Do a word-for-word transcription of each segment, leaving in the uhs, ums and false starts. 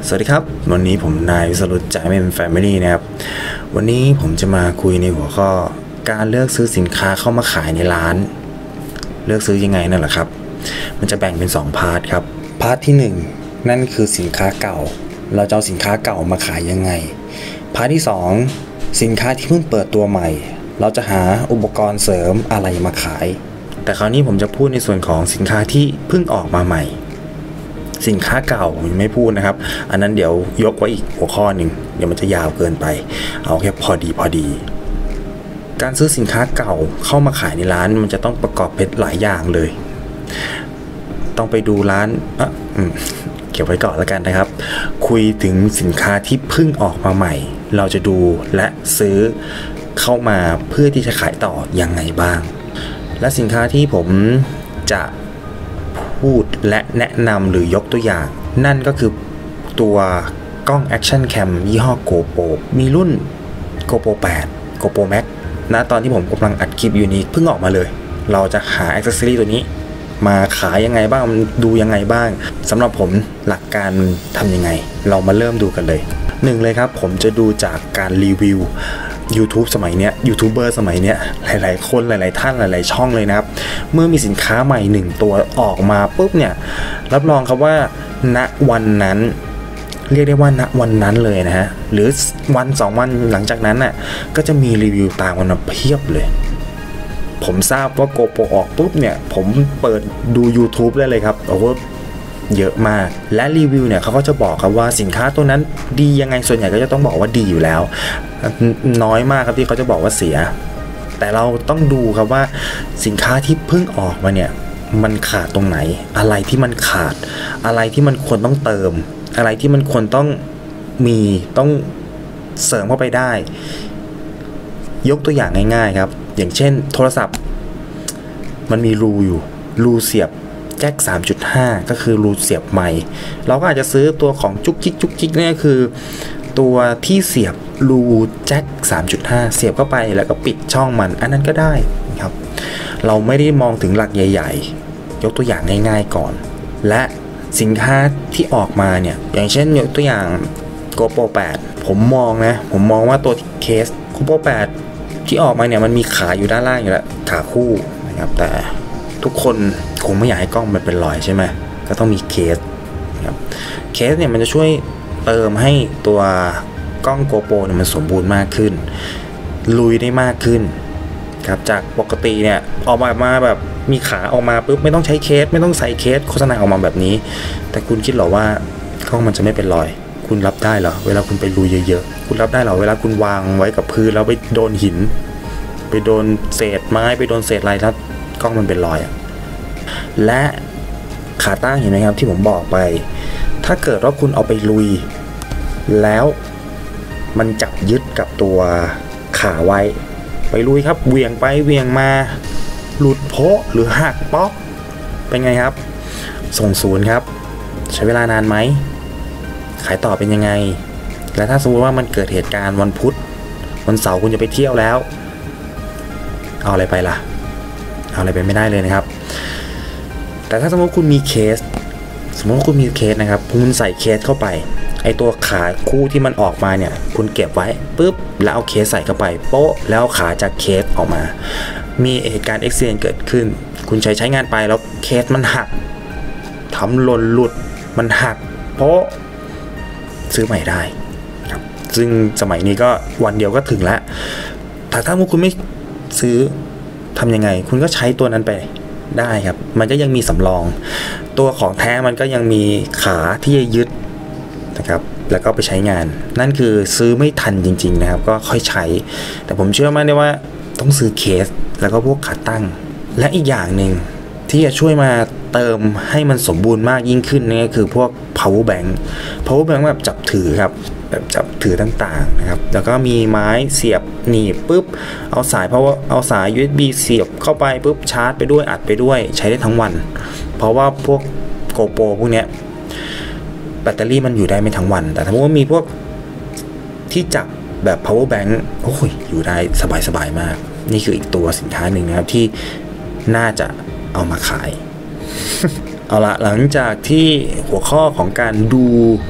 สวัสดีครับวันนี้ผมนายวิสรุตจากเมนแฟมิลี่นะครับวันนี้ผมจะมาคุยในหัวข้อการเลือกซื้อสินค้าเข้ามาขายในร้านเลือกซื้อยังไงนั่นแหละครับมันจะแบ่งเป็นสองพาร์ทครับพาร์ทที่หนึ่งนั่นคือสินค้าเก่าเราจะเอาสินค้าเก่ามาขายยังไงพาร์ทที่สองสินค้าที่เพิ่งเปิดตัวใหม่เราจะหาอุปกรณ์เสริมอะไรมาขายแต่คราวนี้ผมจะพูดในส่วนของสินค้าที่เพิ่งออกมาใหม่สินค้าเก่าผมไม่พูดนะครับอันนั้นเดี๋ยวยกไว้อีกหัวข้อหนึ่งเดี๋ยวมันจะยาวเกินไปเอาแค่พอดีพอดีการซื้อสินค้าเก่าเข้ามาขายในร้านมันจะต้องประกอบเป็นหลายอย่างเลยต้องไปดูร้านอ่ะเก็บไว้ก่อนแล้วกันนะครับคุยถึงสินค้าที่เพิ่งออกมาใหม่เราจะดูและซื้อเข้ามาเพื่อที่จะขายต่อยังไงบ้างและสินค้าที่ผมจะพูดและแนะนำหรือยกตัวอย่างนั่นก็คือตัวกล้อง Action Cam ยี่ห้อ GoPro มีรุ่น GoPro แปด GoPro Max นะตอนที่ผมกำลังอัดคลิปอยู่นี้เพิ่งออกมาเลยเราจะหา Accessory ตัวนี้มาขายยังไงบ้างดูยังไงบ้างสำหรับผมหลักการทำยังไงเรามาเริ่มดูกันเลยหนึ่งเลยครับผมจะดูจากการรีวิวYouTube สมัยเนี้ยยูทูบเบอร์สมัยเนี้ยหลายๆคนหลายๆท่านหลายๆช่องเลยนะครับเมื่อมีสินค้าใหม่หนึ่งตัวออกมาปุ๊บเนี่ยรับรองครับว่าณวันนั้นเรียกได้ว่าณวันนั้นเลยนะฮะหรือวันสองวันหลังจากนั้นน่ะก็จะมีรีวิวตามกันมาเพียบเลยผมทราบว่า GoPro ออกปุ๊บเนี่ยผมเปิดดู YouTube ได้เลยครับโอ้โหเยอะมากและรีวิวเนี่ยเขาก็จะบอกครับว่าสินค้าตัวนั้นดียังไงส่วนใหญ่ก็จะต้องบอกว่าดีอยู่แล้วน้อยมากครับที่เขาจะบอกว่าเสียแต่เราต้องดูครับว่าสินค้าที่เพิ่งออกมาเนี่ยมันขาดตรงไหนอะไรที่มันขาดอะไรที่มันควรต้องเติมอะไรที่มันควรต้องมีต้องเสริมเข้าไปได้ยกตัวอย่างง่ายๆครับอย่างเช่นโทรศัพท์มันมีรูอยู่รูเสียบแจ็ค สามจุดห้า ก็คือรูเสียบไมค์เราก็อาจจะซื้อตัวของจุกจิกจุกจิกนี่คือตัวที่เสียบรูแจ็ค สามจุดห้า เสียบเข้าไปแล้วก็ปิดช่องมันอันนั้นก็ได้ครับเราไม่ได้มองถึงหลักใหญ่ๆยกตัวอย่างง่ายๆก่อนและสินค้าที่ออกมาเนี่ยอย่างเช่นยกตัวอย่าง GoPro แปดผมมองนะผมมองว่าตัวเคส GoPro แปดที่ออกมาเนี่ยมันมีขาอยู่ด้านล่างอยู่แล้วขาคู่นะครับแต่ทุกคนคงไม่อยากให้กล้องมันเป็นรอยใช่ไหมก็ต้องมีเคสนะครับเคสเนี่ยมันจะช่วยเติมให้ตัวกล้อง GoPro เนี่ยมันสมบูรณ์มากขึ้นลุยได้มากขึ้นครับจากปกติเนี่ยออกมามาแบบมีขาออกมาปุ๊บไม่ต้องใช้เคสไม่ต้องใส่เคสโฆษณาออกมาแบบนี้แต่คุณคิดหรอว่ากล้องมันจะไม่เป็นรอยคุณรับได้เหรอเวลาคุณไปลุยเยอะๆคุณรับได้เหรอเวลาคุณวางไว้กับพื้นแล้วไปโดนหินไปโดนเศษไม้ไปโดนเศษอะไรแล้วกล้องมันเป็นรอยอ่ะและขาตั้งเห็นไหมครับที่ผมบอกไปถ้าเกิดว่าคุณเอาไปลุยแล้วมันจับยึดกับตัวขาไว้ไปลุยครับเวียงไปเวียงมาหลุดโพะหรือหักป๊อกเป็นไงครับส่งศูนย์ครับใช้เวลานานไหมขายต่อเป็นยังไงและถ้าสมมติว่ามันเกิดเหตุการณ์วันพุธวันเสาร์คุณจะไปเที่ยวแล้วเอาอะไรไปล่ะเอาอะไรไปไม่ได้เลยนะครับแต่ถ้าสมมติคุณมีเคสสมมติว่าคุณมีเคสนะครับคุณใส่เคสเข้าไปไอตัวขาคู่ที่มันออกมาเนี่ยคุณเก็บไว้ปุ๊บแล้วเอาเคสใส่เข้าไปโป๊ะแล้วขาจากเคสออกมามีเหตุการณ์เอ็กซิเดนต์เกิดขึ้นคุณใช้ใช้งานไปแล้วเคสมันหักทำหล่นหลุดมันหักโป๊ะซื้อใหม่ได้ครับซึ่งสมัยนี้ก็วันเดียวก็ถึงแล้วแต่ถ้าคุณไม่ซื้อทำยังไงคุณก็ใช้ตัวนั้นไปได้ครับมันก็ยังมีสำรองตัวของแท้มันก็ยังมีขาที่จะยึดนะครับแล้วก็ไปใช้งานนั่นคือซื้อไม่ทันจริงๆนะครับก็ค่อยใช้แต่ผมเชื่อมั่นได้ว่าต้องซื้อเคสแล้วก็พวกขาตั้งและอีกอย่างหนึ่งที่จะช่วยมาเติมให้มันสมบูรณ์มากยิ่งขึ้นนี่ก็คือพวก power bank power bank แบบจับถือครับแบบจับถือต่างๆนะครับแล้วก็มีไม้เสียบหนีบปุ๊บเอาสายเพราะว่าเอาสาย ยู เอส บี เสียบเข้าไปปุ๊บชาร์จไปด้วยอัดไปด้วยใช้ได้ทั้งวันเพราะว่าพวก GoPro พวกเนี้ยแบตเตอรี่มันอยู่ได้ไม่ทั้งวันแต่ถ้าว่ามีพวกที่จับแบบ power bank โอ้ยอยู่ได้สบายๆมากนี่คืออีกตัวสินค้าหนึ่งนะครับที่น่าจะเอามาขาย เอาละหลังจากที่หัวข้อของการดู ช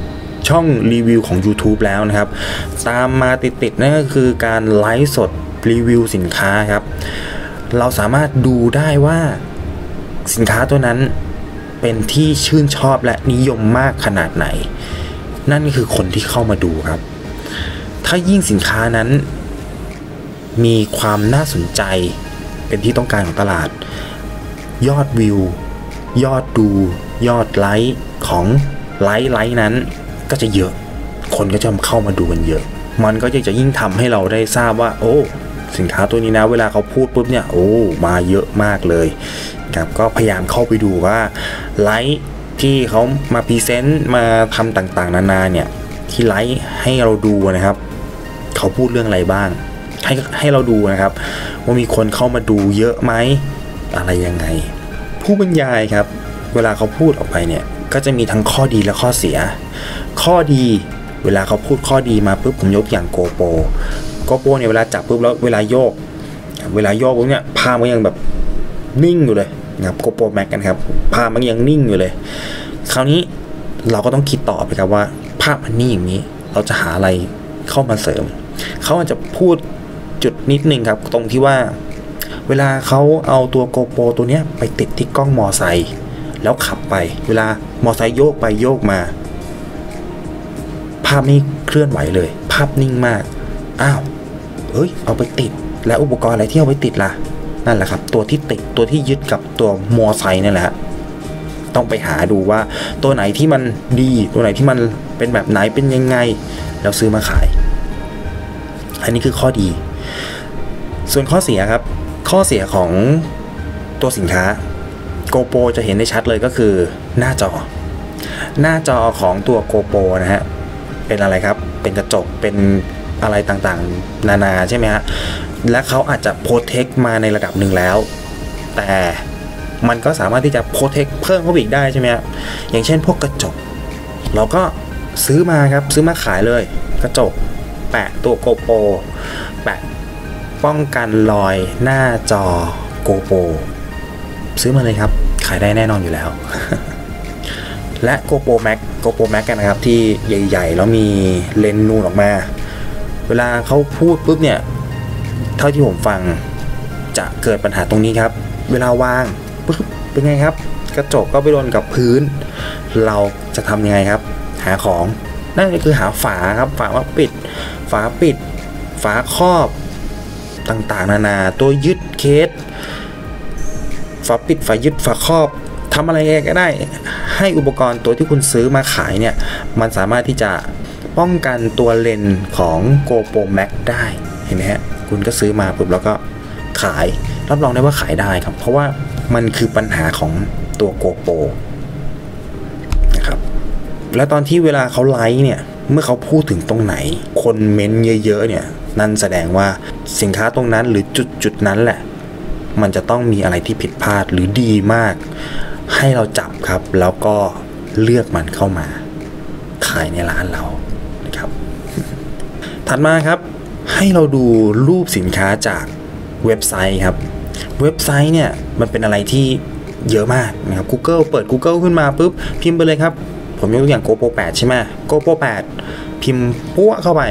ช่องรีวิวของ YouTube แล้วนะครับตามมาติดๆนั่นก็คือการไลฟ์สดรีวิวสินค้าครับเราสามารถดูได้ว่าสินค้าตัวนั้นเป็นที่ชื่นชอบและนิยมมากขนาดไหนนั่นคือคนที่เข้ามาดูครับถ้ายิ่งสินค้านั้นมีความน่าสนใจเป็นที่ต้องการของตลาดยอดวิวยอดดูยอดไลค์ของไลค์ไลค์นั้นก็จะเยอะคนก็จะเข้ามาดูกันเยอะมันก็จะยิ่งทำให้เราได้ทราบว่าโอ้สินค้าตัวนี้นะเวลาเขาพูดปุ๊บเนี่ยโอ้มาเยอะมากเลยครับก็พยายามเข้าไปดูว่าไลค์ที่เขามาพรีเซนต์มาทำต่างๆนานาเนี่ยที่ไลค์ให้เราดูนะครับเขาพูดเรื่องอะไรบ้างให้ให้เราดูนะครับว่ามีคนเข้ามาดูเยอะไหมอะไรยังไงผู้บรรยายครับเวลาเขาพูดออกไปเนี่ยก็จะมีทั้งข้อดีและข้อเสียข้อดีเวลาเขาพูดข้อดีมาปุ๊บผมยกอย่างโกโปโกโปเนี่ยเวลาจับปุ๊บแล้วเวลาโยกเวลาโยกปุ๊บเนี่ยภาพมันยังแบบนิ่งอยู่เลยนะครับโกโปแม็กกันครับภาพมันยังนิ่งอยู่เลยคราวนี้เราก็ต้องคิดต่อไปครับว่าภาพมันนิ่งอย่างนี้เราจะหาอะไรเข้ามาเสริมเขาอาจจะพูดจุดนิดนึงครับตรงที่ว่าเวลาเขาเอาตัวโกโปรตัวเนี้ยไปติดที่กล้องมอไซค์แล้วขับไปเวลามอไซค์โยกไปโยกมาภาพนี้เคลื่อนไหวเลยภาพนิ่งมากอ้าวเอ้ยเอาไปติดแล้วอุปกรณ์อะไรที่เอาไปติดล่ะนั่นแหละครับตัวที่ติดตัวที่ยึดกับตัวมอไซค์นั่นแหละต้องไปหาดูว่าตัวไหนที่มันดีตัวไหนที่มันเป็นแบบไหนเป็นยังไงแล้วซื้อมาขายอันนี้คือข้อดีส่วนข้อเสียครับข้อเสียของตัวสินค้า GoPro จะเห็นได้ชัดเลยก็คือหน้าจอหน้าจอของตัว GoPro นะฮะเป็นอะไรครับเป็นกระจกเป็นอะไรต่างๆนานาใช่ไหมฮะและเขาอาจจะโปรเทคมาในระดับหนึ่งแล้วแต่มันก็สามารถที่จะโปรเทคเพิ่มเข้าไปอีกได้ใช่ไหมฮะอย่างเช่นพวกกระจกเราก็ซื้อมาครับซื้อมาขายเลยกระจกแปะตัว GoPro แปะป้องกันรอยหน้าจอ GoPro ซื้อมาเลยครับขายได้แน่นอนอยู่แล้ว และ GoPro Max GoPro Max กันนะครับที่ใหญ่ๆแล้วมีเลนส์นูนออกมาเวลาเขาพูดปุ๊บเนี่ยเท่าที่ผมฟังจะเกิดปัญหาตรงนี้ครับเวลาวางปุ๊บเป็นไงครับกระจกก็ไปโดนกับพื้นเราจะทำยังไงครับหาของนั่นก็คือหาฝาครับฝามาปิดฝาปิดฝาครอบต่างๆนานาตัวยึดเคสฝาปิดฝายึดฝาครอบทำอะไรก็ได้ให้อุปกรณ์ตัวที่คุณซื้อมาขายเนี่ยมันสามารถที่จะป้องกันตัวเลนส์ของ GoPro Max ได้เห็นไหมฮะคุณก็ซื้อมาปุ๊บแล้วก็ขายรับรองได้ว่าขายได้ครับเพราะว่ามันคือปัญหาของตัว GoPro นะครับแล้วตอนที่เวลาเขาไลฟ์เนี่ยเมื่อเขาพูดถึงตรงไหนคนเม้นเยอะๆเนี่ยนั่นแสดงว่าสินค้าตรงนั้นหรือจุดจุดนั้นแหละมันจะต้องมีอะไรที่ผิดพลาดหรือดีมากให้เราจับครับแล้วก็เลือกมันเข้ามาขายในร้านเรานะครับ ถัดมาครับให้เราดูรูปสินค้าจากเว็บไซต์ครับเว็บไซต์เนี่ยมันเป็นอะไรที่เยอะมากนะครับ Google เปิด Google ขึ้นมาปุ๊บพิมพ์ไปเลยครับผมยกตัวอย่าง GoPro แปดใช่ไหม GoPro แปดพิมพ์ปั้วเข้าไป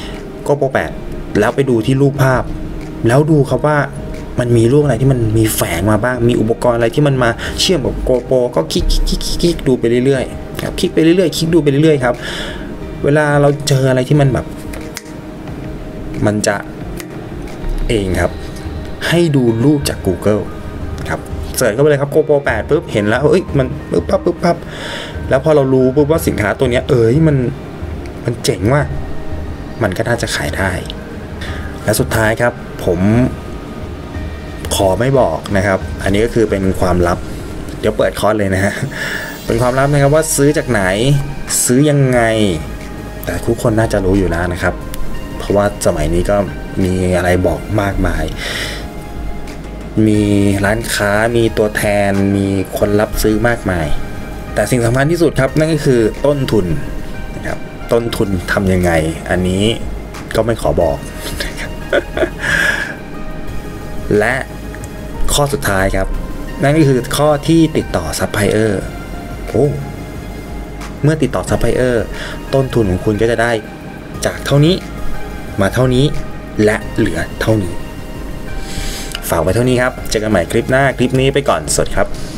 GoPro แปดแล้วไปดูที่รูปภาพแล้วดูครับว่ามันมีรูปอะไรที่มันมีแฝงมาบ้างมีอุปกรณ์อะไรที่มันมาเชื่อมกับ GoPro ก็คลิกคลิกคลิกคลิกดูไปเรื่อยๆครับคลิกไปเรื่อยๆคลิกดูไปเรื่อยๆครับเวลาเราเจออะไรที่มันแบบมันจะเองครับให้ดูรูปจาก Google ครับเสิร์ชเข้าไปเลยครับ GoPro แปดปุ๊บเห็นแล้วเอ้ยมันปุ๊บปั๊บปุ๊บปั๊บแล้วพอเรารู้ปุ๊บว่าสินค้าตัวเนี้ยเอ้ยมันมันเจ๋งว่ะมันก็น่าจะขายได้และสุดท้ายครับผมขอไม่บอกนะครับอันนี้ก็คือเป็นความลับเดี๋ยวเปิดคอร์สเลยนะฮะเป็นความลับนะครับว่าซื้อจากไหนซื้อยังไงแต่ทุกคนน่าจะรู้อยู่แล้วนะครับเพราะว่าสมัยนี้ก็มีอะไรบอกมากมายมีร้านค้ามีตัวแทนมีคนรับซื้อมากมายแต่สิ่งสำคัญที่สุดครับนั่นก็คือต้นทุนนะครับต้นทุนทำยังไงอันนี้ก็ไม่ขอบอกนะครับ และข้อสุดท้ายครับนั่นก็คือข้อที่ติดต่อซัพพลายเออร์โอ้เมื่อติดต่อซัพพลายเออร์ต้นทุนของคุณก็จะได้จากเท่านี้มาเท่านี้และเหลือเท่านี้ฝากไว้เท่านี้ครับเจอกันใหม่คลิปหน้าคลิปนี้ไปก่อนสวัสดีครับ